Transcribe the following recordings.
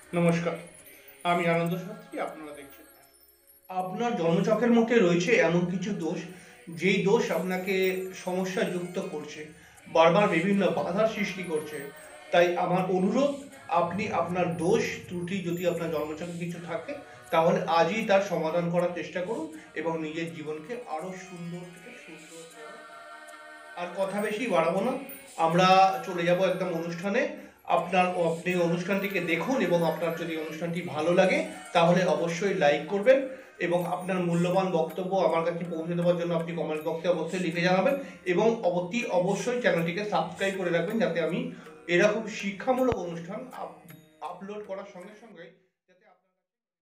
নমস্কার, আমি আনন্দ শাস্ত্রী। আপনারা দেখছেন আপনার জন্মছকের মধ্যে রয়েছে এমন কিছু দোষ, যেই দোষ আপনাকে সমস্যা যুক্ত করছে, বারবার বিভিন্ন বাধার সৃষ্টি করছে। তাই আমার অনুরোধ, আপনি আপনার দোষ ত্রুটি যদি আপনার জন্মছকে কিছু থাকে, তাহলে আজই তার সমাধান করার চেষ্টা করুন এবং নিজের জীবনকে আরো সুন্দর থেকে সুন্দর করার। আর কথা বেশি বাড়াবো না, আমরা চলে যাব একদম অনুষ্ঠানে। আপনি অনুষ্ঠানটিকে দেখুন এবং আপনার যদি অনুষ্ঠানটি ভালো লাগে তাহলে অবশ্যই লাইক করবেন এবং আপনার মূল্যবান বক্তব্য আমার কাছে পৌঁছে দেওয়ার জন্য আপনি কমেন্ট বক্সে অবশ্যই লিখে জানাবেন এবং অবশ্যই চ্যানেলটিকে সাবস্ক্রাইব করে রাখবেন, যাতে আমি এরকম শিক্ষামূলক অনুষ্ঠান আপলোড করার সঙ্গে সঙ্গে যাতে আপনার।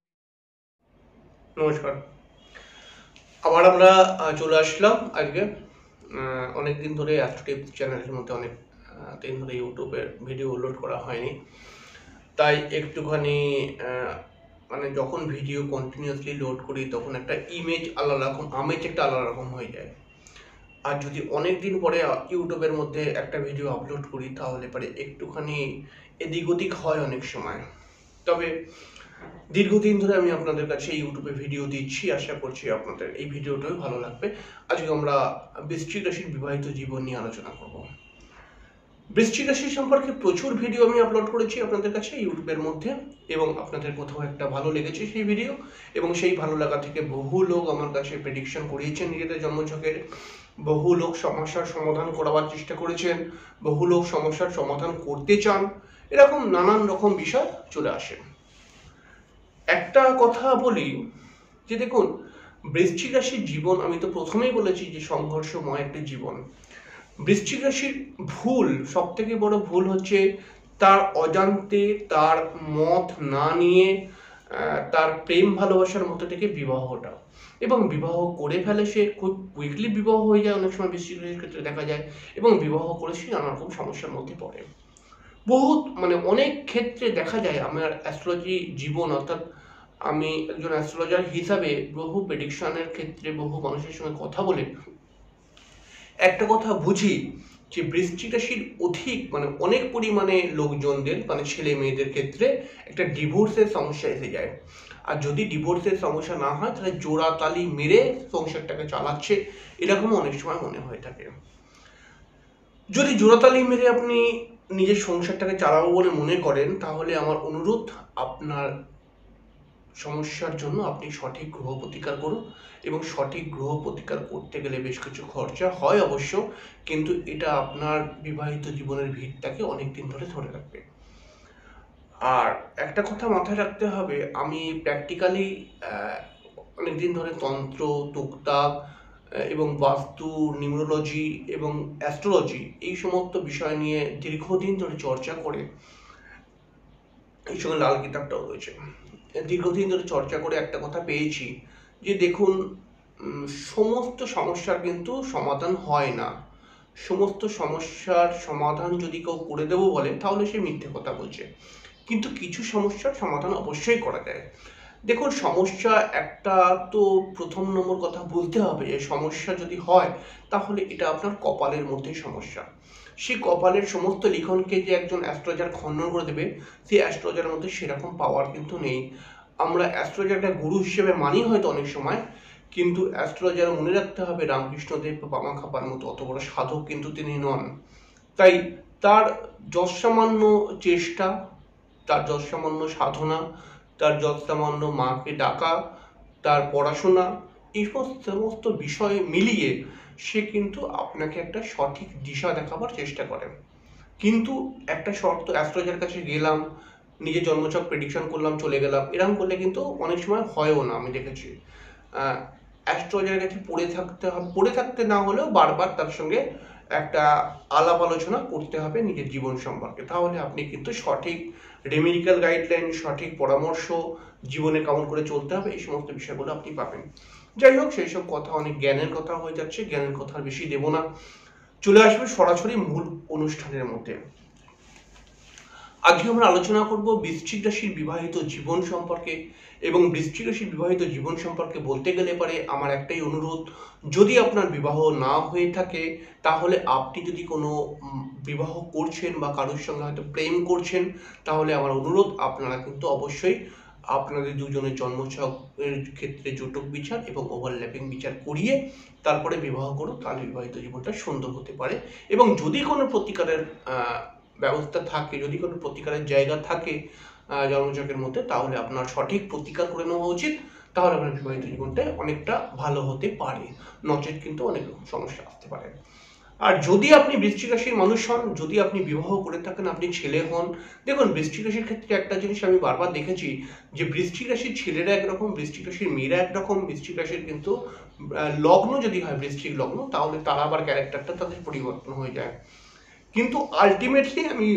নমস্কার, আবার আমরা চলে আসলাম আজকে। অনেকদিন ধরে অ্যাস্ট্রোটিপ চ্যানেলের মধ্যে অনেক দিন ধরে ইউটিউবের ভিডিও আপলোড করা হয়নি, তাই একটুখানি মানে যখন ভিডিও কন্টিনিউয়াসলি লোড করি তখন একটা ইমেজ আলাদা রকম, আমেজ একটা আলাদা রকম হয়ে যায়। আর যদি অনেক দিন পরে ইউটিউবের মধ্যে একটা ভিডিও আপলোড করি তাহলে পরে একটুখানি এদিক ওদিক হয় অনেক সময়। তবে দীর্ঘদিন ধরে আমি আপনাদের কাছে ইউটিউবে ভিডিও দিচ্ছি, আশা করছি আপনাদের এই ভিডিওটাও ভালো লাগবে। আজকে আমরা বৃশ্চিক রাশির বিবাহিত জীবন নিয়ে আলোচনা করব। বৃশ্চিক রাশি সম্পর্কে প্রচুর ভিডিও আমি আপলোড করেছি আপনাদের কাছে ইউটিউবের মধ্যে, এবং আপনাদের কোথাও একটা ভালো লেগেছে সেই ভিডিও, এবং সেই ভালো লাগা থেকে বহু লোক আমার কাছে প্রেডিকশন করিয়েছেন নিজেদের জন্মছকের। বহু লোক সমস্যার সমাধান করাবার চেষ্টা করেছেন, বহু লোক সমস্যার সমাধান করতে চান, এরকম নানান রকম বিষয় চলে আসে। একটা কথা বলি যে দেখুন, বৃশ্চিক রাশির জীবন, আমি তো প্রথমেই বলেছি যে সংঘর্ষময় একটি জীবন। বৃশ্চিক রাশির ভুল, সব থেকে বড় ভুল হচ্ছে তার অজান্তে, তার মত না নিয়ে তার প্রেম ভালোবাসার মধ্যে থেকে বিবাহটা, এবং বিবাহ করে ফেলে সে, খুব কুইকলি বিবাহ হয়ে যায় অনেক সময় বৃশ্চিক রাশির ক্ষেত্রে দেখা যায়, এবং বিবাহ করে সে নানা রকম সমস্যার মধ্যে পড়ে। বহুত মানে অনেক ক্ষেত্রে দেখা যায় আমার অ্যাস্ট্রোলজি জীবন, অর্থাৎ আমি একজন অ্যাস্ট্রোলজার হিসাবে বহু প্রেডিকশনের ক্ষেত্রে বহু মানুষের সঙ্গে কথা বলে একটা কথা বুঝি যে বৃশ্চিক রাশির অধিক মানে অনেক পরিমাণে লোকজনদের মানে ছেলে মেয়েদের ক্ষেত্রে একটা ডিভোর্সের সমস্যা এসে যায়। আর যদি ডিভোর্সের সমস্যা না হয় তাহলে জোড়া তালি মেরে সংসারটাকে চালাচ্ছে, এরকম অনেক সময় মনে হয়ে থাকে। যদি জোড়াতালি মেরে আপনি নিজের সংসারটাকে চালাবো বলে মনে করেন, তাহলে আমার অনুরোধ, আপনার সমস্যার জন্য আপনি সঠিক গ্রহ প্রতিকার করুন, এবং সঠিক গ্রহ প্রতিকার করতে গেলে বেশ কিছু খরচা হয় অবশ্য, কিন্তু এটা আপনার বিবাহিত জীবনের ভিতটাকে অনেক দিন ধরে ধরে রাখবে। আর একটা কথা মাথায় রাখতে হবে, আমি প্র্যাকটিক্যালি অনেকদিন ধরে তন্ত্র, তুকতাক এবং বাস্তু, নিউরোলজি এবং অ্যাস্ট্রোলজি এই সমস্ত বিষয় নিয়ে দীর্ঘদিন ধরে চর্চা করে, এই সঙ্গে লাল কিতাবটাও রয়েছে, দীর্ঘদিন ধরে চর্চা করে একটা কথা পেয়েছি যে দেখুন, সমস্ত সমস্যার কিন্তু সমাধান হয় না। সমস্ত সমস্যার সমাধান যদি কেউ করে দেবো বলে তাহলে সে মিথ্যে কথা বলছে, কিন্তু কিছু সমস্যার সমাধান অবশ্যই করা যায়। দেখুন, সমস্যা একটা, তো প্রথম নম্বর কথা বুঝতে হবে যে সমস্যা যদি হয় তাহলে এটা আপনার কপালের মধ্যে সমস্যা। সেই কপালের সমস্ত লিখনকে যে একজন অ্যাস্ট্রোলজার খণ্ডন করে দেবে, সেই অ্যাস্ট্রোলজারের মধ্যে সেরকম পাওয়ার কিন্তু নেই। আমরা অ্যাস্ট্রোলজারটা গুরু হিসেবে মানি হয়তো অনেক সময়, কিন্তু অ্যাস্ট্রোলজার মনে রাখতে হবে রামকৃষ্ণদেব বা বামা খাপার মতো অত বড় সাধক কিন্তু তিনি নন। তাই তার যৎসামান্য চেষ্টা, তার যৎসামান্য সাধনা, তার যৎসামান্য মাকে ডাকা, তার পড়াশোনা, এই সমস্ত বিষয় মিলিয়ে সে কিন্তু আপনাকে একটা সঠিক দিশা দেখাবার চেষ্টা করে। কিন্তু একটা শর্ত, অ্যাস্ট্রোলজার কাছে গেলাম, নিজের জন্মছক প্রেডিকশন করলাম, চলে গেলাম, এরকম করলে কিন্তু অনেক সময় হয়ও না, আমি দেখেছি। অ্যাস্ট্রোলজারের কাছে পড়ে থাকতে না হলেও বারবার তার সঙ্গে একটা আলাপ আলোচনা করতে হবে নিজের জীবন সম্পর্কে, তাহলে আপনি কিন্তু সঠিক রেমেডিক্যাল গাইডলাইন, সঠিক পরামর্শ, জীবনে কেমন করে চলতে হবে, এই সমস্ত বিষয়গুলো আপনি পাবেন। যাই হোক, সেই সব কথা অনেক জ্ঞানের কথা হয়ে যাচ্ছে, জ্ঞানের কথা বেশি দেব না, চলে আসবে সরাসরি মূল অনুষ্ঠানের মধ্যে। আজকে আমরা আলোচনা করব বৃশ্চিক রাশির বিবাহিত জীবন সম্পর্কে। এবং বৃশ্চিক রাশির বিবাহিত জীবন সম্পর্কে বলতে গেলে পারে আমার একটাই অনুরোধ, যদি আপনার বিবাহ না হয়ে থাকে তাহলে আপনি যদি কোনো বিবাহ করছেন বা কারোর সঙ্গে হয়তো প্রেম করছেন, তাহলে আমার অনুরোধ আপনারা কিন্তু অবশ্যই আপনাদের দুজনের জন্মছকের ক্ষেত্রে জটক বিচার এবং ওভারল্যাপিং বিচার করিয়ে তারপরে বিবাহ করুন, তাহলে বিবাহিত জীবনটা সুন্দর হতে পারে। এবং যদি কোনো প্রতিকারের ব্যবস্থা থাকে, যদি কোনো প্রতিকারের জায়গা থাকে জন্মছকের মধ্যে, তাহলে আপনার সঠিক প্রতিকার করে নেওয়া উচিত, তাহলে আপনার বিবাহিত জীবনটা অনেকটা ভালো হতে পারে, নচেত কিন্তু অনেক সমস্যা আসতে পারে। আর যদি আপনি বৃশ্চিক রাশির মানুষ হন, যদি আপনি বিবাহ করে থাকেন, আপনি ছেলে হন, দেখুন বৃশ্চিক রাশির ক্ষেত্রে একটা জিনিস আমি বারবার দেখেছি যে বৃশ্চিক রাশির ছেলেরা একরকম, বৃশ্চিক রাশির মেয়েরা একরকম। বৃশ্চিক রাশির কিন্তু লগ্ন যদি হয় বৃশ্চিক লগ্ন, তাহলে তারা আবার ক্যারেক্টারটা তাদের পরিবর্তন হয়ে যায়। কিন্তু আলটিমেটলি আমি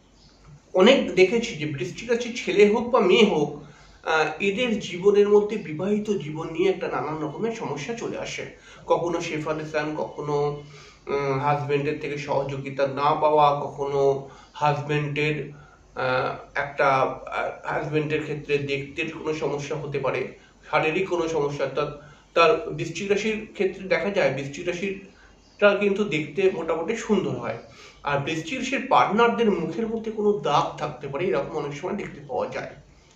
অনেক দেখেছি যে বৃশ্চিক রাশির ছেলে হোক বা মেয়ে হোক, এদের জীবনের মধ্যে বিবাহিত জীবন নিয়ে একটা নানান রকমের সমস্যা চলে আসে। কখনো সেপারেশন, কখনো হাজবেন্ডের থেকে সহযোগিতা না পাওয়া, কখনো হাজবেন্ডের একটা হাজবেন্ডের ক্ষেত্রে দেখতে কোনো সমস্যা হতে পারে, শারীরিক কোনো সমস্যা। তার বৃশ্চিক রাশির ক্ষেত্রে দেখা যায় বৃশ্চিক রাশিটা কিন্তু দেখতে মোটামুটি সুন্দর হয়, আর বৃশ্চিক রাশির পার্টনারদের মুখের মধ্যে কোনো দাগ থাকতে পারে, এরকম অনেক সময় দেখতে পাওয়া যায়।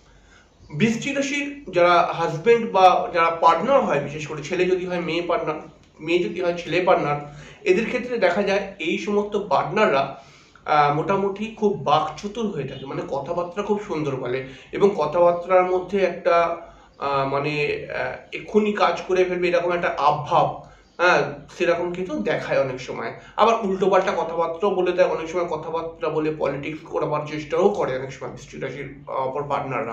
বৃশ্চিক রাশির যারা হাজবেন্ড বা যারা পার্টনার হয়, বিশেষ করে ছেলে যদি হয় মেয়ে পার্টনার, মেয়ে যদি হয় ছেলে পার্টনার, এদের ক্ষেত্রে দেখা যায় এই সমস্ত পার্টনাররা মোটামুটি খুব বাকচতুর হয়ে থাকে, মানে কথাবার্তা খুব সুন্দর বলে এবং কথাবার্তার মধ্যে একটা মানে এক্ষুনি কাজ করে ফেলবে এরকম একটা আবভাব, হ্যাঁ, সেরকম কিন্তু দেখায় অনেক সময়। আবার উল্টোপাল্টা কথাবার্তাও বলে দেয়, অনেক সময় কথাবার্তা বলে পলিটিক্স করাবার চেষ্টাও করে অনেক সময় বৃশ্চিক রাশির অপর পার্টনাররা।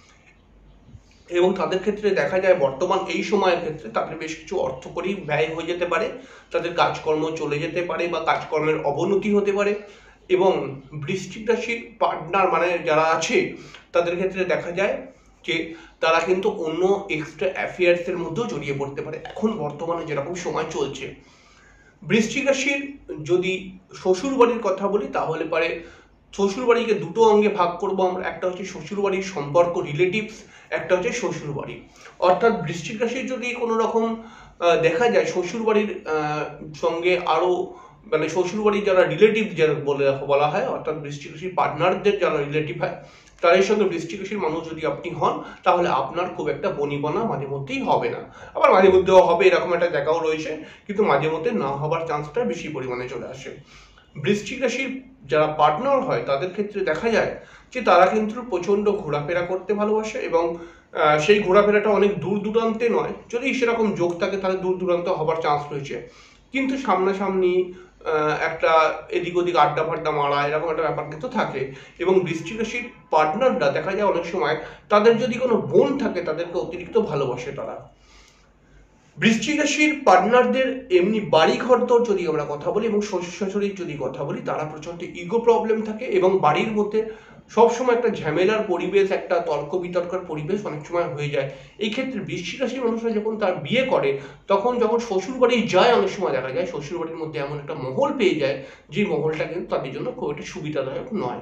এবং তাদের ক্ষেত্রে দেখা যায় বর্তমান এই সময়ের ক্ষেত্রে তাদের বেশ কিছু অর্থকরী ব্যয় হয়ে যেতে পারে, তাদের কাজকর্ম চলে যেতে পারে বা কাজকর্মের অবনতি হতে পারে। এবং বৃশ্চিক রাশির পার্টনার মানে যারা আছে তাদের ক্ষেত্রে দেখা যায় যে তারা কিন্তু অন্য এক্সট্রা অ্যাফেয়ার্সের মধ্যেও জড়িয়ে পড়তে পারে এখন বর্তমানে যেরকম সময় চলছে। বৃশ্চিক রাশির যদি শ্বশুর বাড়ির কথা বলি তাহলে পারে শ্বশুর বাড়িকে দুটো অঙ্গে ভাগ করব আমরা, একটা হচ্ছে শ্বশুর বাড়ির সম্পর্ক রিলেটিভস, একটা হচ্ছে শ্বশুর বাড়ি। অর্থাৎ বৃশ্চিক রাশির যদি কোনো রকম দেখা যায় শ্বশুর বাড়ির সঙ্গে আরো মানে শ্বশুর বাড়ির যারা রিলেটিভ যারা বলা হয়, অর্থাৎ বৃশ্চিক রাশির পার্টনারদের যারা রিলেটিভ হয় তাদের সঙ্গে বৃশ্চিক রাশির মানুষ যদি আপনি হন, তাহলে আপনার খুব একটা বনিবনা মাঝে মধ্যেই হবে না, আবার মাঝে মধ্যেও হবে, এরকম একটা জায়গাও রয়েছে, কিন্তু মাঝে মধ্যে না হবার চান্সটা বেশি পরিমাণে চলে আসে। বৃশ্চিক রাশির যারা পার্টনার হয় তাদের ক্ষেত্রে দেখা যায় যে তারা কিন্তু প্রচণ্ড ঘোরাফেরা করতে ভালোবাসে এবং সেই ঘোরাফেরাটা অনেক দূর দূরান্তে নয়, যদি সেরকম যোগ থাকে তাহলে দূর দূরান্ত হবার চান্স রয়েছে, কিন্তু সামনাসামনি একটা এদিক ওদিক আড্ডা ফাড্ডা মারা এরকম একটা ব্যাপার কিন্তু থাকে। এবং বৃশ্চিক রাশির পার্টনাররা দেখা যায় অনেক সময় তাদের যদি কোনো বোন থাকে তাদেরকে অতিরিক্ত ভালোবাসে তারা। বৃশ্চিক রাশির পার্টনারদের এমনি বাড়ি ঘরদর যদি আমরা কথা বলি এবং শ্বশুর শাশুড়ির যদি কথা বলি, তারা প্রচণ্ড ইগো প্রবলেম থাকে এবং বাড়ির মধ্যে সবসময় একটা ঝামেলার পরিবেশ, একটা তর্ক বিতর্কের পরিবেশ অনেক সময় হয়ে যায়। এই ক্ষেত্রে বৃশ্চিক রাশির মানুষরা যখন তার বিয়ে করে তখন যখন শ্বশুর বাড়ি যায় অনেক সময় দেখা যায় শ্বশুর বাড়ির মধ্যে এমন একটা মহল পেয়ে যায় যে মহলটা কিন্তু তাদের জন্য খুব একটা সুবিধাদায়ক নয়।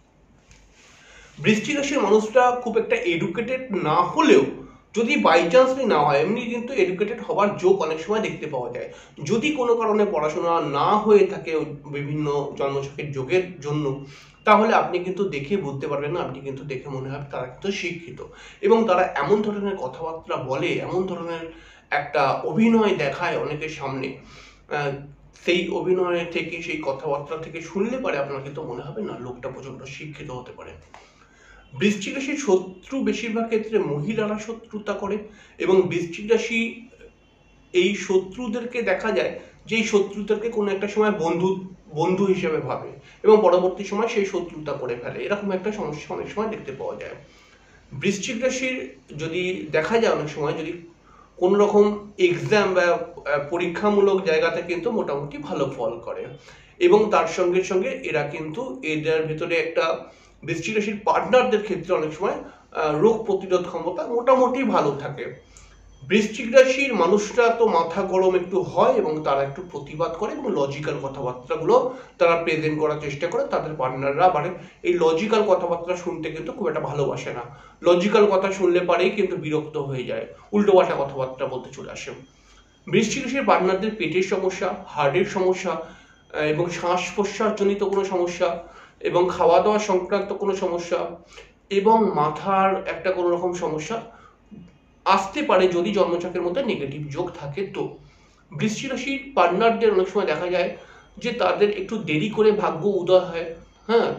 বৃশ্চিক রাশির মানুষরা খুব একটা এডুকেটেড না হলেও যদি বাই চান্সলি না হয়, এমনি কিন্তু এডুকেটেড হওয়ার যোগ অনেক সময় দেখতে পাওয়া যায়। যদি কোনো কারণে পড়াশোনা না হয়ে থাকে বিভিন্ন জন্মছকের যোগের জন্য, তাহলে আপনি কিন্তু দেখে বুঝতে পারবেন না, আপনি কিন্তু দেখে মনে হবে তারা কিন্তু শিক্ষিত এবং তারা এমন ধরনের কথাবার্তা বলে, এমন ধরনের একটা অভিনয় দেখায় অনেকের সামনে, সেই অভিনয় থেকে সেই কথাবার্তা থেকে শুনলে পারে আপনার কিন্তু মনে হবে না লোকটা প্রচণ্ড শিক্ষিত হতে পারে। বৃশ্চিক রাশির শত্রু বেশিরভাগ ক্ষেত্রে মহিলারা শত্রুতা করে এবং বৃশ্চিক রাশি এই শত্রুদেরকে দেখা যায় যে এই শত্রুদেরকে কোনো একটা সময় বন্ধু হিসেবে ভাবে এবং পরবর্তী সময় সেই শত্রুতা করে ফেলে, এরকম একটা সমস্যা অনেক সময় দেখতে পাওয়া যায়। বৃশ্চিক রাশির যদি দেখা যায় অনেক সময় যদি কোনো রকম এক্সাম বা পরীক্ষামূলক জায়গাতে কিন্তু মোটামুটি ভালো ফল করে এবং তার সঙ্গে সঙ্গে এরা কিন্তু এদের ভেতরে একটা বৃশ্চিক রাশির পার্টনারদের ক্ষেত্রে অনেক সময় রোগ প্রতিরোধ ক্ষমতা মোটামুটি ভালো থাকে। বৃশ্চিক রাশির মানুষরা তো মাথা গরম একটু হয় এবং তারা একটু প্রতিবাদ করে এবং লজিক্যাল কথাবার্তাগুলো তারা প্রেজেন্ট করার চেষ্টা করে তাদের পার্টনাররা। মানে এই লজিক্যাল কথাবার্তা শুনতে কিন্তু খুব একটা ভালোবাসে না, লজিক্যাল কথা শুনলে পারেই কিন্তু বিরক্ত হয়ে যায়, উল্টোপাল্টা কথাবার্তা বলতে চলে আসে। বৃশ্চিক রাশির পার্টনারদের পেটের সমস্যা, হার্টের সমস্যা এবং শ্বাস প্রশ্বাসজনিত কোনো সমস্যা এবং খাওয়া দাওয়া সংক্রান্ত কোনো সমস্যা এবং মাথার একটা কোনো রকম সমস্যা আসতে পারে যদি জন্মছকের মধ্যে নেগেটিভ যোগ থাকে। তো বৃশ্চিক রাশির পার্টনারদের অনেক সময় দেখা যায় যে তাদের একটু দেরি করে ভাগ্য উদয় হয়। হ্যাঁ,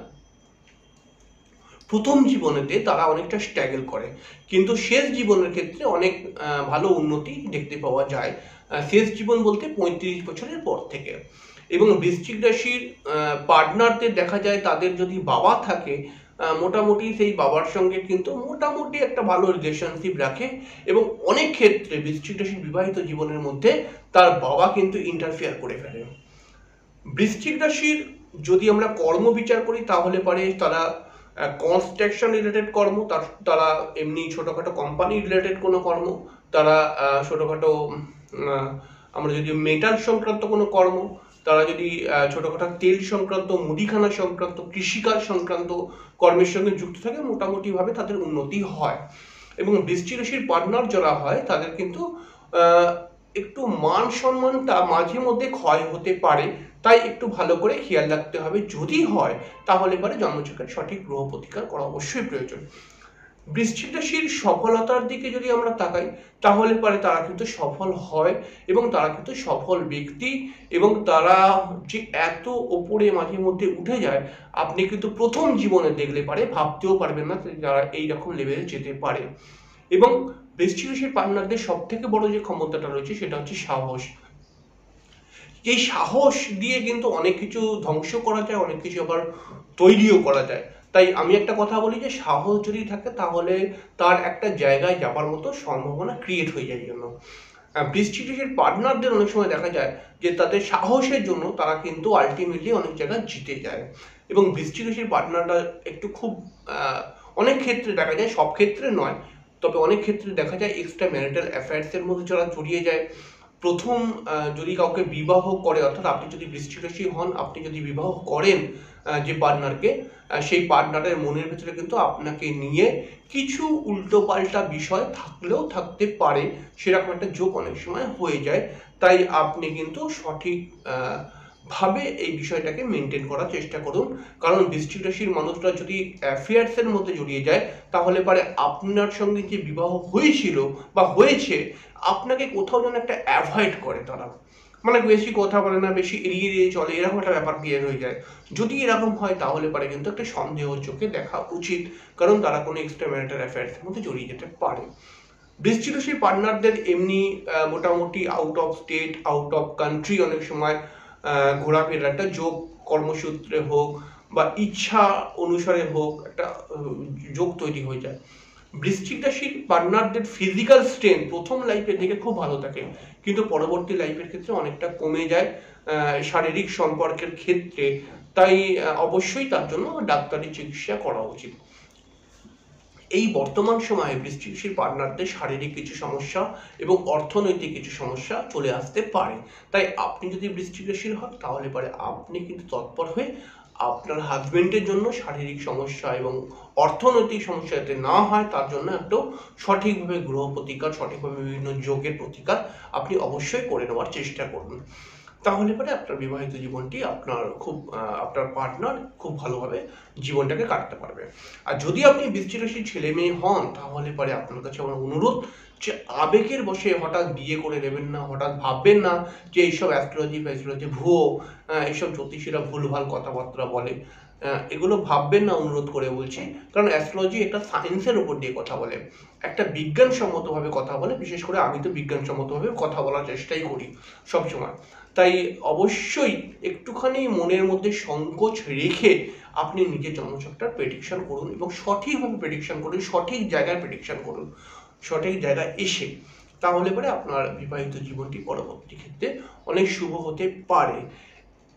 প্রথম জীবনেতে তারা অনেকটা স্ট্রাগল করে, কিন্তু শেষ জীবনের ক্ষেত্রে অনেক ভালো উন্নতি দেখতে পাওয়া যায় শেষ জীবন বলতে 35 বছরের পর থেকে। এবং বৃশ্চিক রাশির পার্টনারদের দেখা যায় তাদের যদি বাবা থাকে মোটামুটি সেই বাবার সঙ্গে কিন্তু মোটামুটি একটা ভালো রিলেশনশিপ রাখে এবং অনেক ক্ষেত্রে বৃশ্চিক রাশির বিবাহিত জীবনের মধ্যে তার বাবা কিন্তু ইন্টারফেয়ার করে ফেলে। বৃশ্চিক রাশির যদি আমরা কর্ম বিচার করি তাহলে পারে তারা কনস্ট্রাকশন রিলেটেড কর্ম, তারা এমনি ছোটোখাটো কোম্পানি রিলেটেড কোনো কর্ম, তারা ছোটোখাটো আমরা যদি মেটাল সংক্রান্ত কোনো কর্ম, তারা যদি ছোটোখাটো তেল সংক্রান্ত, মুদিখানা সংক্রান্ত, কৃষিকাজ সংক্রান্ত কর্মের সঙ্গে যুক্ত থাকে মোটামুটিভাবে তাদের উন্নতি হয়। এবং বৃশ্চিক রাশির পার্টনার যারা হয় তাদের কিন্তু একটু মান সম্মানটা মাঝে মধ্যে ক্ষয় হতে পারে, তাই একটু ভালো করে খেয়াল রাখতে হবে। যদি হয় তাহলে পরে জন্মছকের সঠিক গ্রহ প্রতিকার করা অবশ্যই প্রয়োজন। বৃশ্চিক রাশির সফলতার দিকে যদি আমরা তাকাই তাহলে পরে তারা কিন্তু সফল হয় এবং তারা কিন্তু সফল ব্যক্তি এবং তারা যে এত ওপরে মাঝে মধ্যে উঠে যায় আপনি কিন্তু প্রথম জীবনে দেখলে পারে ভাবতেও পারবেন না যারা এইরকম লেভেলে যেতে পারে। এবং বৃশ্চিক রাশির পার্টনারদের সব থেকে বড় যে ক্ষমতাটা রয়েছে সেটা হচ্ছে সাহস। এই সাহস দিয়ে কিন্তু অনেক কিছু ধ্বংস করা যায়, অনেক কিছু আবার তৈরিও করা যায়। তাই আমি একটা কথা বলি যে সাহস যদি থাকে তাহলে তার একটা জায়গায় যাবার মতো সম্ভাবনা ক্রিয়েট হয়ে যায়। জন্য বৃশ্চিক রাশির পার্টনারদের অনেক সময় দেখা যায় যে তাদের সাহসের জন্য তারা কিন্তু আলটিমেটলি অনেক জায়গায় জিতে যায়। এবং বৃশ্চিক রাশির পার্টনাররা একটু খুব অনেক ক্ষেত্রে দেখা যায়, সব ক্ষেত্রে নয় তবে অনেক ক্ষেত্রে দেখা যায় এক্সট্রা ম্যারিটাল অ্যাফেয়ার্সের মধ্যে যারা জড়িয়ে যায়। প্রথম যদি কাউকে বিবাহ করে, অর্থাৎ আপনি যদি বৃশ্চিক রাশি হন, আপনি যদি বিবাহ করেন যে পার্টনারকে, সেই পার্টনারের মনের ভেতরে কিন্তু আপনাকে নিয়ে কিছু উল্টোপাল্টা বিষয় থাকলেও থাকতে পারে, সেরকম একটা যোগ অনেক সময় হয়ে যায়। তাই আপনি কিন্তু সঠিক ভাবে এই বিষয়টাকে মেনটেন করার চেষ্টা করুন। কারণ বৃশ্চিক রাশির মানুষরা যদি অ্যাফেয়ার্সের মধ্যে জড়িয়ে যায় তাহলে পারে আপনার সঙ্গে যে বিবাহ হয়েছিল বা হয়েছে আপনাকে কোথাও যেন একটা অ্যাভয়েড করে, তারা মানে বেশি কথা বলে না, বেশি এড়িয়ে এড়িয়ে চলে, এরকম একটা ব্যাপার ক্লিয়ার হয়ে যায়। যদি এরকম হয় তাহলে পারে কিন্তু একটা সন্দেহ চোখে দেখা উচিত, কারণ তারা কোনো এক্সট্রা ম্যারিটাল অ্যাফেয়ার্সের মধ্যে জড়িয়ে যেতে পারে। বৃশ্চিক রাশির পার্টনারদের এমনি মোটামুটি out of state, out of country অনেক সময় ঘোরাফেরার একটা যোগ, কর্মসূত্রে হোক বা ইচ্ছা অনুসারে হোক একটা যোগ তৈরি হয়ে যায়। বৃশ্চিক রাশির পার্টনারদের ফিজিক্যাল স্ট্রেংথ প্রথম লাইফের দিকে খুব ভালো থাকে, কিন্তু পরবর্তী লাইফের ক্ষেত্রে অনেকটা কমে যায় শারীরিক সম্পর্কের ক্ষেত্রে। তাই অবশ্যই তার জন্য ডাক্তারি চিকিৎসা করা উচিত। এই বর্তমান সময়ে বৃশ্চিক রাশির পার্টনারদের শারীরিক কিছু সমস্যা এবং অর্থনৈতিক কিছু সমস্যা চলে আসতে পারে। তাই আপনি যদি বৃশ্চিক রাশির হন তাহলে পরে আপনি কিন্তু তৎপর হয়ে আপনার হাজবেন্ডের জন্য শারীরিক সমস্যা এবং অর্থনৈতিক সমস্যা যাতে না হয় তার জন্য একটু সঠিকভাবে গ্রহ প্রতিকার, সঠিকভাবে বিভিন্ন যোগের প্রতিকার আপনি অবশ্যই করে নেওয়ার চেষ্টা করুন। তাহলে পরে আপনার বিবাহিত জীবনটি আপনার পার্টনার খুব ভালোভাবে জীবনটাকে কাটাতে পারবে। আর যদি আপনি বৃশ্চিক রাশির ছেলে মেয়ে হন তাহলে পরে আপনার কাছে আমার অনুরোধ যে আবেগের বশে হঠাৎ বিয়ে করে নেবেন না, হঠাৎ ভাববেন না যে এইসব অ্যাস্ট্রোলজি ভুয়ো, এইসব জ্যোতিষীরা ভুলভাল কথাবার্তা বলে, এগুলো ভাববেন না, অনুরোধ করে বলছি। কারণ অ্যাস্ট্রোলজি একটা সায়েন্সের উপর দিয়ে কথা বলে, একটা বিজ্ঞানসম্মতভাবে কথা বলে। বিশেষ করে আমি তো বিজ্ঞানসম্মতভাবে কথা বলার চেষ্টাই করি সবসময়। তাই অবশ্যই একটুখানি মনের মধ্যে সংকোচ রেখে আপনি নিজের জন্মছকটার প্রেডিকশন করুন এবং সঠিকভাবে প্রেডিকশন করুন, সঠিক জায়গায় প্রেডিকশন করুন, সঠিক জায়গায় এসে। তাহলে পরে আপনার বিবাহিত জীবনটি পরবর্তী ক্ষেত্রে অনেক শুভ হতে পারে।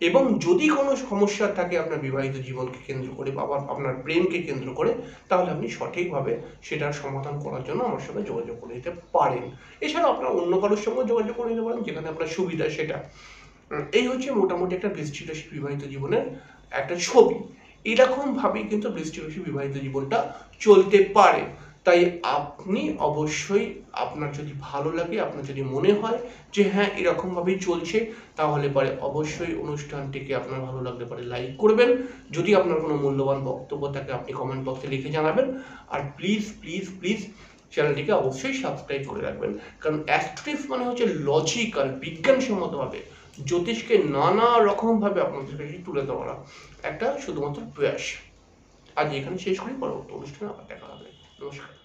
এবং যদি কোনো সমস্যা থাকে আপনার বিবাহিত জীবনকে কেন্দ্র করে বা আপনার প্রেমকে কেন্দ্র করে, তাহলে আপনি সঠিকভাবে সেটার সমাধান করার জন্য আমার সঙ্গে যোগাযোগ করে নিতে পারেন। এছাড়াও আপনার অন্য কারোর সঙ্গে যোগাযোগ করে নিতে পারেন, যেখানে আপনার সুবিধা সেটা। এই হচ্ছে মোটামুটি একটা বৃশ্চিক রাশি বিবাহিত জীবনের একটা ছবি। এরকমভাবেই কিন্তু বৃশ্চিক রাশি বিবাহিত জীবনটা চলতে পারে। তাই আপনি অবশ্যই, আপনার যদি ভালো লাগে, আপনার যদি মনে হয় যে হ্যাঁ এরকমভাবেই চলছে, তাহলে পরে অবশ্যই অনুষ্ঠানটিকে আপনার ভালো লাগলে পরে লাইক করবেন। যদি আপনার কোনো মূল্যবান বক্তব্য থাকে আপনি কমেন্ট বক্সে লিখে জানাবেন। আর প্লিজ প্লিজ প্লিজ চ্যানেলটিকে অবশ্যই সাবস্ক্রাইব করে রাখবেন, কারণ অ্যাস্ট্রোটিপস মানে হচ্ছে লজিক্যাল, বিজ্ঞানসম্মতভাবে জ্যোতিষকে নানা রকমভাবে আপনাদের কাছে তুলে ধরা একটা শুধুমাত্র প্রয়াস। আজ এখানে শেষ করি, পরবর্তী অনুষ্ঠানে আবার দেখা হবে। নমস্কার।